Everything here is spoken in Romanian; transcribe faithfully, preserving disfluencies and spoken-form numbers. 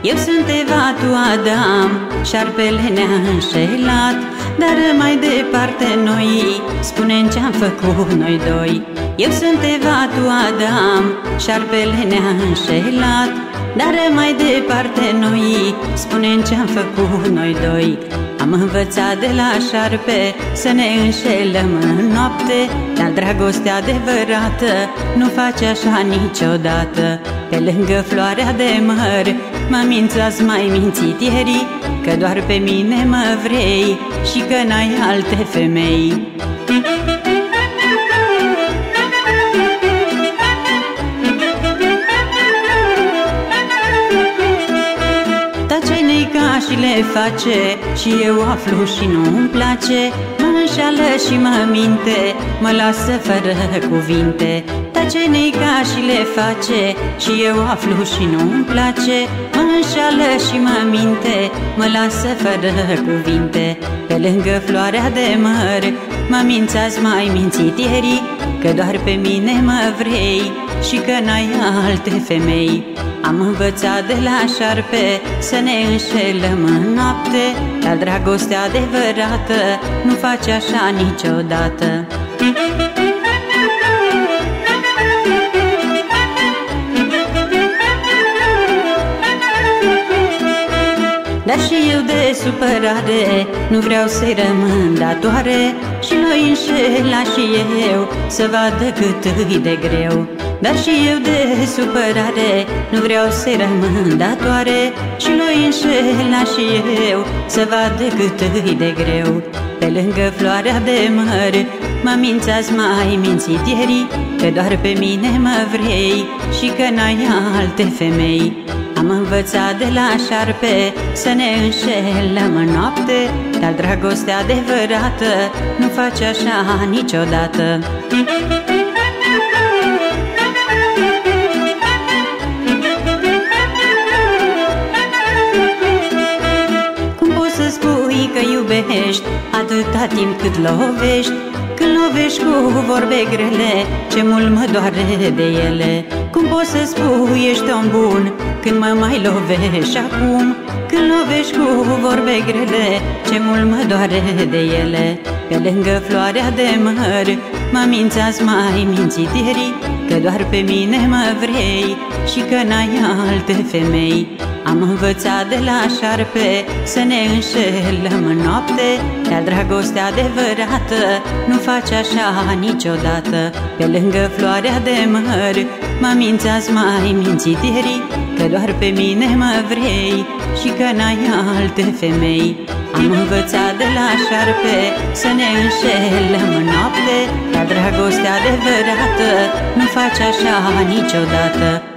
Eu sunt Eva, tu Adam, șarpele ne-a înșelat, dar mai departe noi spune-mi ce-am făcut noi doi. Eu sunt Eva, tu Adam, șarpele ne-a înșelat, dar mai departe noi spune-mi ce-am făcut noi doi. Am învățat de la șarpe să ne înșelăm în noapte, dar dragostea adevărată nu face așa niciodată. Pe lângă floarea de măr mă minți, azi mai mințit ieri, că doar pe mine mă vrei și că n-ai alte femei. Și le face și eu aflu și nu-mi place, mă înșală și mă minte, mă lasă fără cuvinte. Tace-ne ca și le face și eu aflu și nu-mi place, mă înșală și mă minte, mă lasă fără cuvinte. Pe lângă floarea de măr mă minți, azi mai mințit ieri, că doar pe mine mă vrei și că n-ai alte femei. Am învățat de la șarpe să ne înșelăm în noapte, dar dragostea adevărată nu face așa niciodată. Dar și eu de supărare nu vreau să-i rămân datoare, și l-o înșela și eu să vadă cât îi de greu. Dar și eu de supărare nu vreau să-i rămân datoare, și l-o înșela și eu să vadă cât îi de greu. Pe lângă floarea de măr mă minți, azi mai mințit ieri, că doar pe mine mă vrei și că n-ai alte femei. Am învățat de la șarpe să ne înșelăm în noapte, dar dragostea adevărată nu face așa niciodată. Cum poți să spui că iubești atâta timp cât lovești? Când lovești cu vorbe grele, ce mult mă doare de ele. Cum poți să spui ești om bun când mă mai lovești acum? Când lovești cu vorbe grele, ce mult mă doare de ele. Pe lângă floarea de măr mă minți, azi mai mințit ieri, că doar pe mine mă vrei și că n-ai alte femei. Am învățat de la șarpe să ne înșelăm în noapte, dar dragostea adevărată nu face așa niciodată. Pe lângă floarea de măr mă minți, azi mai mințit ieri, că doar pe mine mă vrei și că n-ai alte femei. Am învățat de la șarpe să ne înșelăm în noapte, dar dragostea adevărată nu face așa niciodată.